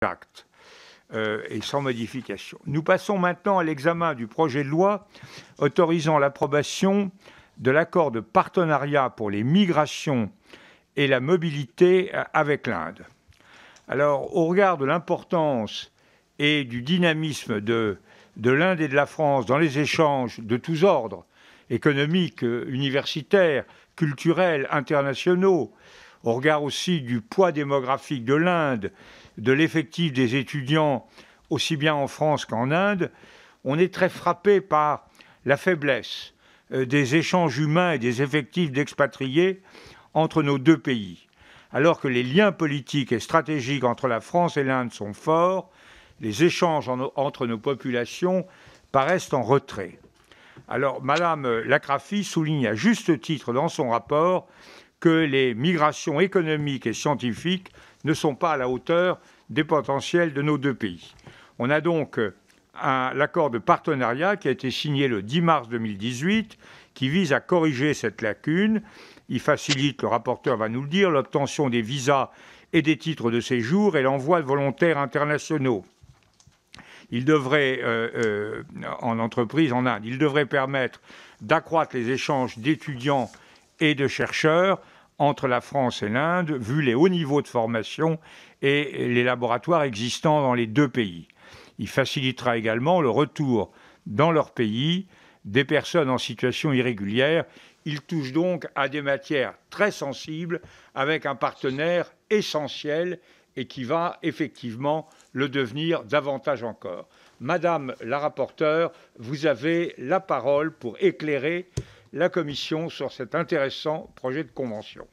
acte et sans modification. Nous passons maintenant à l'examen du projet de loi autorisant l'approbation de l'accord de partenariat pour les migrations et la mobilité avec l'Inde. Alors, au regard de l'importance et du dynamisme de l'Inde et de la France dans les échanges de tous ordres, économiques, universitaires, culturels, internationaux, au regard aussi du poids démographique de l'Inde, de l'effectif des étudiants aussi bien en France qu'en Inde, on est très frappé par la faiblesse des échanges humains et des effectifs d'expatriés entre nos deux pays. Alors que les liens politiques et stratégiques entre la France et l'Inde sont forts, les échanges entre nos populations paraissent en retrait. Alors, Madame Lacrafi souligne à juste titre dans son rapport que les migrations économiques et scientifiques ne sont pas à la hauteur des potentiels de nos deux pays. On a donc l'accord de partenariat qui a été signé le 10 mars 2018, qui vise à corriger cette lacune. Il facilite, le rapporteur va nous le dire, l'obtention des visas et des titres de séjour et l'envoi de volontaires internationaux. Il devrait, en entreprise en Inde, il devrait permettre d'accroître les échanges d'étudiants et de chercheurs entre la France et l'Inde, vu les hauts niveaux de formation et les laboratoires existants dans les deux pays. Il facilitera également le retour dans leur pays des personnes en situation irrégulière. Il touche donc à des matières très sensibles avec un partenaire essentiel et qui va effectivement le devenir davantage encore. Madame la rapporteure, vous avez la parole pour éclairer la Commission sur cet intéressant projet de convention.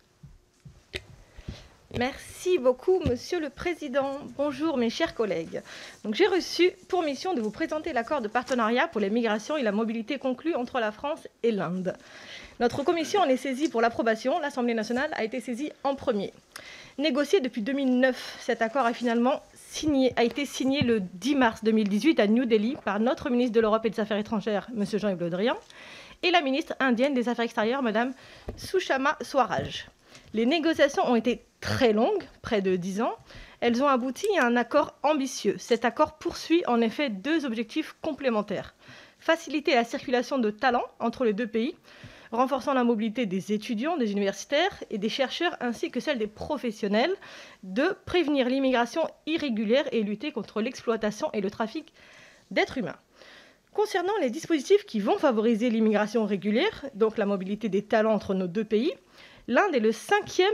Merci beaucoup, Monsieur le Président. Bonjour, mes chers collègues. J'ai reçu pour mission de vous présenter l'accord de partenariat pour les migrations et la mobilité conclu entre la France et l'Inde. Notre commission en est saisie pour l'approbation. L'Assemblée nationale a été saisie en premier. Négocié depuis 2009, cet accord a été signé le 10 mars 2018 à New Delhi par notre ministre de l'Europe et des Affaires étrangères, M. Jean-Yves Le Drian, et la ministre indienne des Affaires extérieures, Mme Sushma Swaraj. Les négociations ont été très longues, près de 10 ans. Elles ont abouti à un accord ambitieux. Cet accord poursuit en effet deux objectifs complémentaires. Faciliter la circulation de talents entre les deux pays, renforçant la mobilité des étudiants, des universitaires et des chercheurs, ainsi que celle des professionnels, de prévenir l'immigration irrégulière et lutter contre l'exploitation et le trafic d'êtres humains. Concernant les dispositifs qui vont favoriser l'immigration régulière, donc la mobilité des talents entre nos deux pays, l'Inde est le cinquième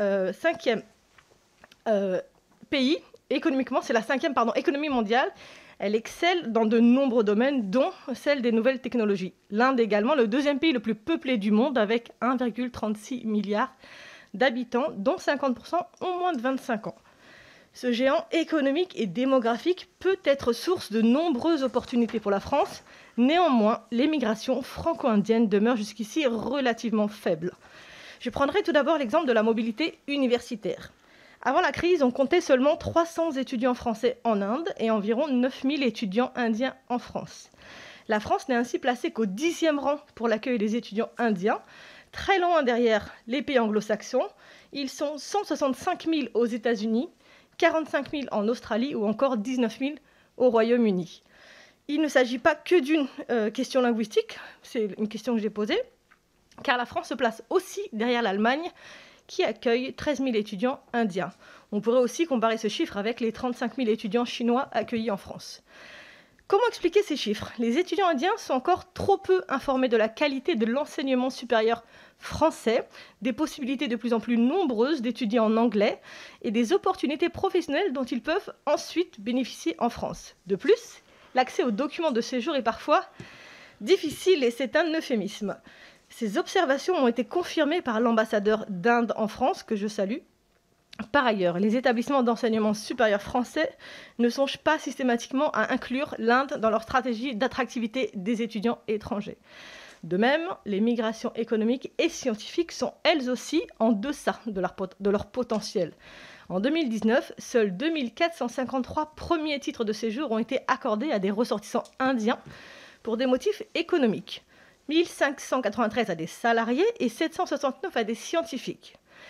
pays, économiquement, c'est la cinquième économie mondiale. Elle excelle dans de nombreux domaines, dont celle des nouvelles technologies. L'Inde est également le deuxième pays le plus peuplé du monde, avec 1,36 milliard d'habitants, dont 50% ont moins de 25 ans. Ce géant économique et démographique peut être source de nombreuses opportunités pour la France. Néanmoins, l'émigration franco-indienne demeure jusqu'ici relativement faible. Je prendrai tout d'abord l'exemple de la mobilité universitaire. Avant la crise, on comptait seulement 300 étudiants français en Inde et environ 9000 étudiants indiens en France. La France n'est ainsi placée qu'au 10e rang pour l'accueil des étudiants indiens, très loin derrière les pays anglo-saxons. Ils sont 165 000 aux États-Unis, 45 000 en Australie ou encore 19 000 au Royaume-Uni. Il ne s'agit pas que d'une question linguistique, c'est une question que j'ai posée, car la France se place aussi derrière l'Allemagne, qui accueille 13 000 étudiants indiens. On pourrait aussi comparer ce chiffre avec les 35 000 étudiants chinois accueillis en France. Comment expliquer ces chiffres ? Les étudiants indiens sont encore trop peu informés de la qualité de l'enseignement supérieur français, des possibilités de plus en plus nombreuses d'étudier en anglais et des opportunités professionnelles dont ils peuvent ensuite bénéficier en France. De plus, l'accès aux documents de séjour est parfois difficile et c'est un euphémisme. Ces observations ont été confirmées par l'ambassadeur d'Inde en France, que je salue. Par ailleurs, les établissements d'enseignement supérieur français ne songent pas systématiquement à inclure l'Inde dans leur stratégie d'attractivité des étudiants étrangers. De même, les migrations économiques et scientifiques sont elles aussi en deçà de leur potentiel. En 2019, seuls 2453 premiers titres de séjour ont été accordés à des ressortissants indiens pour des motifs économiques. 1593 à des salariés et 769 à des scientifiques.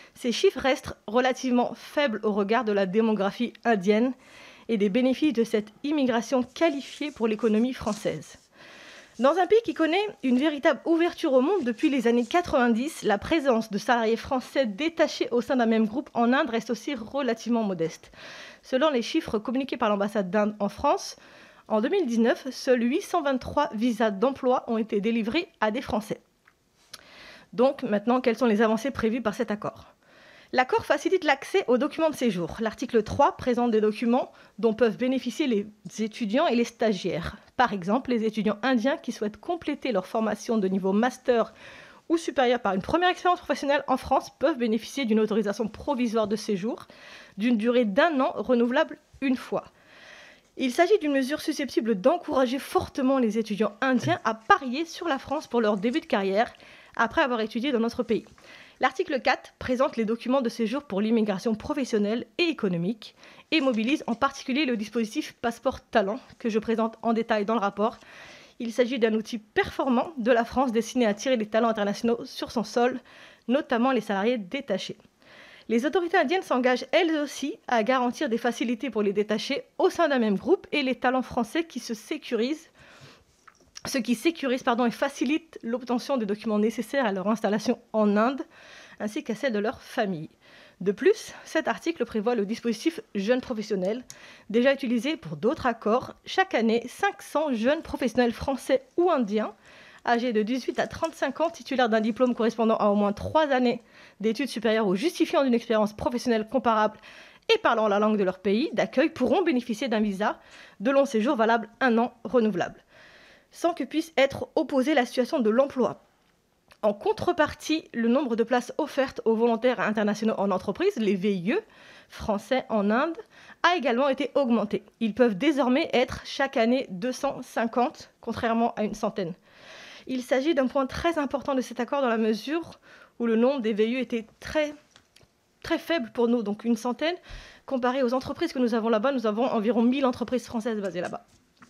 Ces chiffres restent relativement faibles au regard de la démographie indienne et des bénéfices de cette immigration qualifiée pour l'économie française. Dans un pays qui connaît une véritable ouverture au monde depuis les années 90, la présence de salariés français détachés au sein d'un même groupe en Inde reste aussi relativement modeste. Selon les chiffres communiqués par l'ambassade d'Inde en France, en 2019, seuls 823 visas d'emploi ont été délivrés à des Français. Donc maintenant, quelles sont les avancées prévues par cet accord ? L'accord facilite l'accès aux documents de séjour. L'article 3 présente des documents dont peuvent bénéficier les étudiants et les stagiaires. Par exemple, les étudiants indiens qui souhaitent compléter leur formation de niveau master ou supérieur par une première expérience professionnelle en France peuvent bénéficier d'une autorisation provisoire de séjour d'une durée d'1 an renouvelable une fois. Il s'agit d'une mesure susceptible d'encourager fortement les étudiants indiens à parier sur la France pour leur début de carrière après avoir étudié dans notre pays. L'article 4 présente les documents de séjour pour l'immigration professionnelle et économique et mobilise en particulier le dispositif Passeport Talent que je présente en détail dans le rapport. Il s'agit d'un outil performant de la France destiné à attirer les talents internationaux sur son sol, notamment les salariés détachés. Les autorités indiennes s'engagent elles aussi à garantir des facilités pour les détachés au sein d'un même groupe et les talents français qui se sécurisent. Ce qui sécurise et facilite l'obtention des documents nécessaires à leur installation en Inde, ainsi qu'à celle de leur famille. De plus, cet article prévoit le dispositif Jeunes professionnels, déjà utilisé pour d'autres accords. Chaque année, 500 jeunes professionnels français ou indiens, âgés de 18 à 35 ans, titulaires d'un diplôme correspondant à au moins 3 années d'études supérieures ou justifiant d'une expérience professionnelle comparable et parlant la langue de leur pays d'accueil, pourront bénéficier d'un visa de long séjour valable 1 an renouvelable, sans que puisse être opposée la situation de l'emploi. En contrepartie, le nombre de places offertes aux volontaires internationaux en entreprise, les VIE, français en Inde, a également été augmenté. Ils peuvent désormais être chaque année 250, contrairement à une centaine. Il s'agit d'un point très important de cet accord dans la mesure où le nombre des VIE était très faible pour nous, donc une centaine. Comparé aux entreprises que nous avons là-bas, nous avons environ 1000 entreprises françaises basées là-bas.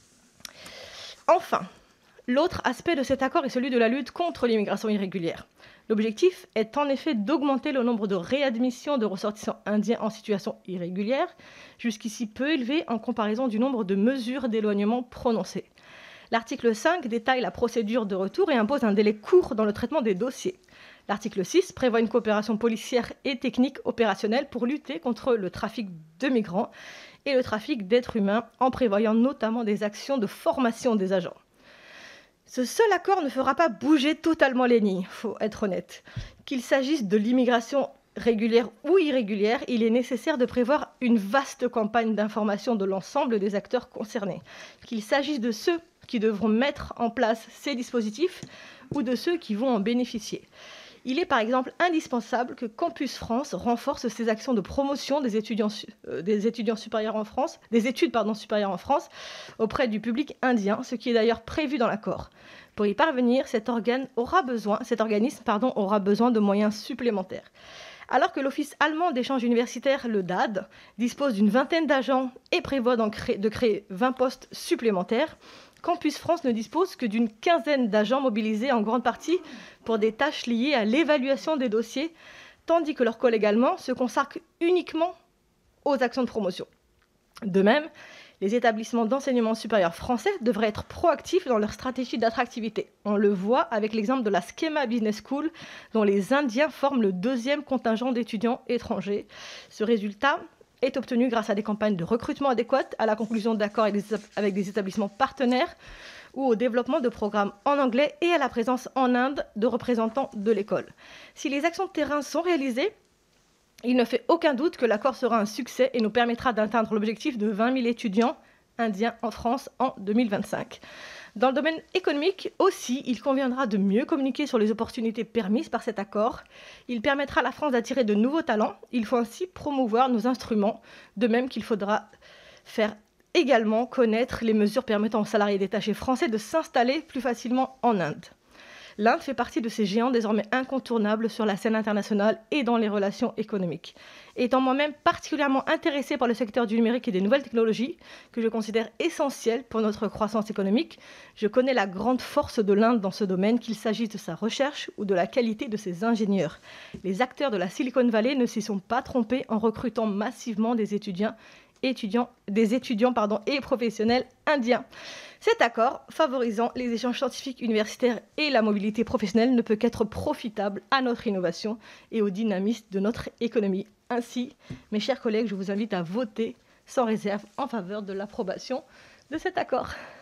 Enfin, l'autre aspect de cet accord est celui de la lutte contre l'immigration irrégulière. L'objectif est en effet d'augmenter le nombre de réadmissions de ressortissants indiens en situation irrégulière, jusqu'ici peu élevé en comparaison du nombre de mesures d'éloignement prononcées. L'article 5 détaille la procédure de retour et impose un délai court dans le traitement des dossiers. L'article 6 prévoit une coopération policière et technique opérationnelle pour lutter contre le trafic de migrants et le trafic d'êtres humains, en prévoyant notamment des actions de formation des agents. Ce seul accord ne fera pas bouger totalement les nids, il faut être honnête. Qu'il s'agisse de l'immigration régulière ou irrégulière, il est nécessaire de prévoir une vaste campagne d'information de l'ensemble des acteurs concernés. Qu'il s'agisse de ceux qui devront mettre en place ces dispositifs ou de ceux qui vont en bénéficier. Il est par exemple indispensable que Campus France renforce ses actions de promotion des études supérieures en France auprès du public indien, ce qui est d'ailleurs prévu dans l'accord. Pour y parvenir, cet organisme aura besoin de moyens supplémentaires. Alors que l'Office allemand d'échange universitaire, le DAAD, dispose d'une vingtaine d'agents et prévoit de créer 20 postes supplémentaires, Campus France ne dispose que d'une quinzaine d'agents mobilisés en grande partie pour des tâches liées à l'évaluation des dossiers, tandis que leurs collègues allemands se consacrent uniquement aux actions de promotion. De même, les établissements d'enseignement supérieur français devraient être proactifs dans leur stratégie d'attractivité. On le voit avec l'exemple de la Schema Business School, dont les Indiens forment le 2e contingent d'étudiants étrangers. Ce résultat est obtenu grâce à des campagnes de recrutement adéquates, à la conclusion d'accords avec des établissements partenaires ou au développement de programmes en anglais et à la présence en Inde de représentants de l'école. Si les actions de terrain sont réalisées, il ne fait aucun doute que l'accord sera un succès et nous permettra d'atteindre l'objectif de 20 000 étudiants indiens en France en 2025. Dans le domaine économique aussi, il conviendra de mieux communiquer sur les opportunités permises par cet accord. Il permettra à la France d'attirer de nouveaux talents. Il faut ainsi promouvoir nos instruments, de même qu'il faudra faire également connaître les mesures permettant aux salariés détachés français de s'installer plus facilement en Inde. L'Inde fait partie de ces géants désormais incontournables sur la scène internationale et dans les relations économiques. Étant moi-même particulièrement intéressée par le secteur du numérique et des nouvelles technologies, que je considère essentiel pour notre croissance économique, je connais la grande force de l'Inde dans ce domaine, qu'il s'agisse de sa recherche ou de la qualité de ses ingénieurs. Les acteurs de la Silicon Valley ne s'y sont pas trompés en recrutant massivement des étudiants et professionnels indiens. Cet accord, favorisant les échanges scientifiques universitaires et la mobilité professionnelle, ne peut qu'être profitable à notre innovation et au dynamisme de notre économie. Ainsi, mes chers collègues, je vous invite à voter sans réserve en faveur de l'approbation de cet accord.